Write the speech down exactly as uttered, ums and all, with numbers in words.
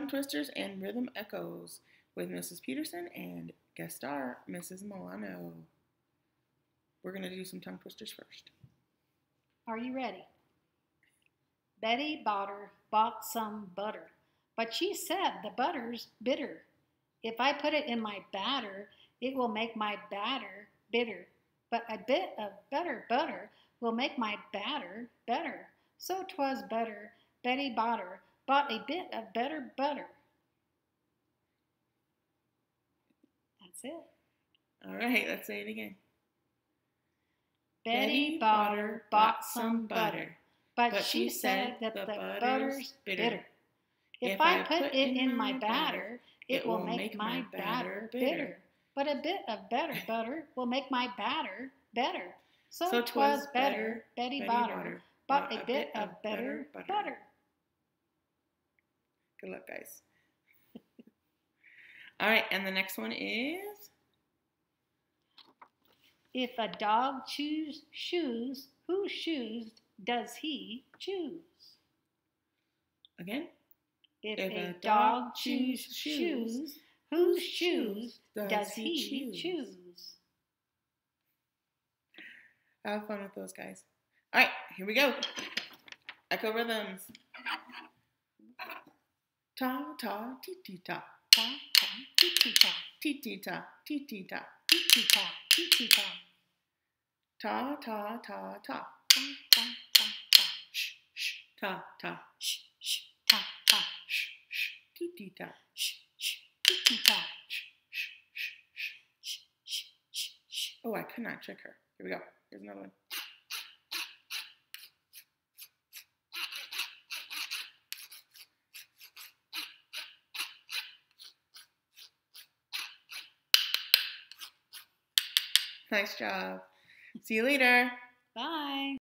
Twisters and Rhythm Echoes with Missus Peterson and guest star Missus Milano. We're going to do some tongue twisters first. Are you ready? Betty Botter bought some butter, but she said the butter's bitter. If I put it in my batter, it will make my batter bitter. But a bit of better butter will make my batter better. So 'twas better Betty Botter bought a bit of better butter. That's it. All right, let's say it again. Betty Botter bought some butter, but, but she said that the, the butter's bitter. bitter. If, if I put it in my batter, it will make my batter bitter. But a bit of better butter will make my batter better. So, so 'twas better Betty Botter bought a bit of better butter. butter. Good luck, guys. All right, and the next one is... If a dog chews shoes, whose shoes does he choose? Again? If, if a dog chews shoes, whose shoes does he choose? choose? Have fun with those, guys. All right, here we go. Echo rhythms. Ta ta ti ti ta. Ta ta ti ti ta. Ti ti ta ti ti ta. Ti ti ta ti ti ta. Ta ta ta ta. Ta ta ta ta. Shh shh. Ta ta. Shh shh. Ta ta. Shh shh. Ti ti ta. Shh shh. Ti ti ta. Shh shh shh shh. Shh shh shh shh. Oh, I could not trick her. Here we go. Here's another one. Nice job. See you later. Bye.